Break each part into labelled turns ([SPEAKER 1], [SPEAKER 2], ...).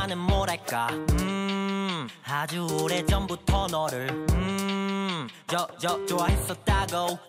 [SPEAKER 1] 나는 뭐랄까 아주 오래전부터 너를 좋아했었다고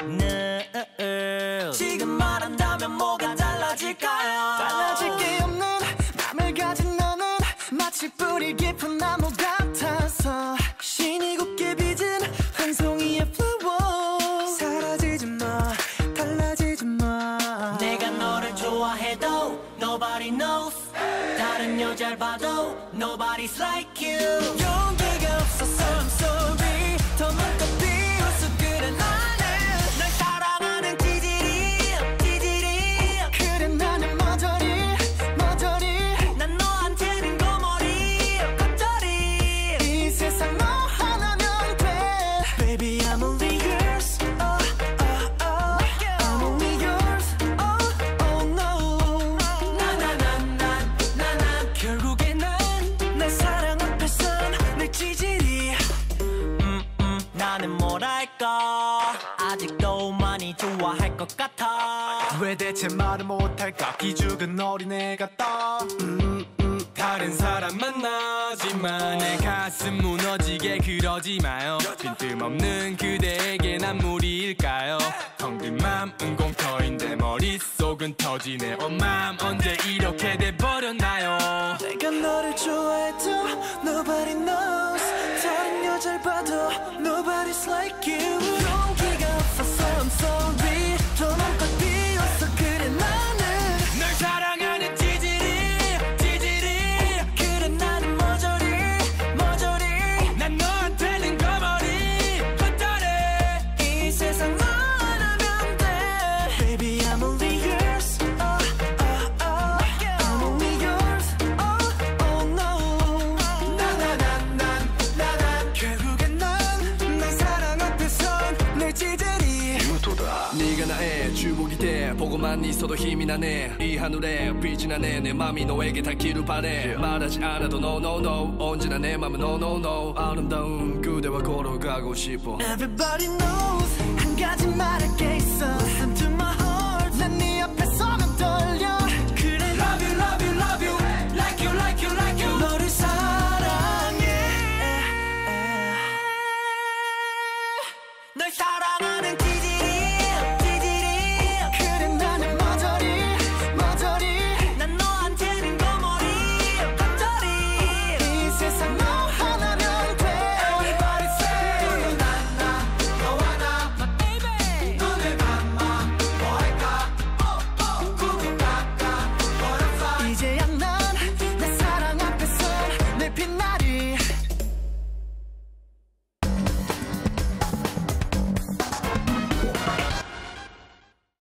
[SPEAKER 1] 지금 말한다면 뭐가 달라질까요?
[SPEAKER 2] 달라질 게 없는 맘을 가진 너는 마치 뿌리 깊은 나무 같아서 신이 곱게 빚은 한 송이의 flower 사라지지 마 달라지지 마
[SPEAKER 1] 내가 너를 좋아해도 nobody knows 다른 여자를 봐도 nobody's like you
[SPEAKER 2] 용기가 없어서 I'm sorry 더 맘껏 비웃어 그래 나는
[SPEAKER 1] 널 사랑하는 찌질이
[SPEAKER 2] 그래 나는 머저리
[SPEAKER 1] 난 너한테는 거머리 겉절이
[SPEAKER 2] 이 세상 너 하나면 돼 Baby I'm only yours I'm only yours oh no
[SPEAKER 1] 난
[SPEAKER 2] 결국에 난 내 사랑 앞에선 내 찌질이
[SPEAKER 1] 나는 뭐랄까 아직도 많이 좋아할 것 같아
[SPEAKER 2] 왜 대체 말을 못할까 기죽은 어린애 같다
[SPEAKER 3] 다른 사람 만나지만 내 가슴 무너지게 그러지 마요 빈틈없는 그대에게 난 무리일까요 텅 빈 맘은 공터인데 머릿속은 터지네 맘 언제 이렇게 돼버렸나요
[SPEAKER 2] 내가 너를 좋아해도 Nobody knows 다른 여자를 봐도 Nobody's like you 용기가 없어서 I'm sorry 더 맘껏 비웃어 그래 나는
[SPEAKER 3] 널 사랑하는 찌질이
[SPEAKER 2] 그래 나는 머저리
[SPEAKER 3] 난 너한테는 거머리 헛다리
[SPEAKER 2] 이 세상 너 하나면 돼 Baby I'm only yours I'm only yours oh no 결국엔 난 내 사랑 앞에선 내 찌질이
[SPEAKER 4] 네가 나의 주복이 돼 보고만 있어도 힘이 나네 이 하늘에 빛이 나네 내 맘이 너에게 닿기를 바래 말하지 않아도 no no no 언제나 내 맘은 no no no 아름다운 그대와 걸어가고 싶어
[SPEAKER 2] Everybody knows 한 가지 말할 게 있어 Listen to my heart 난 네 앞에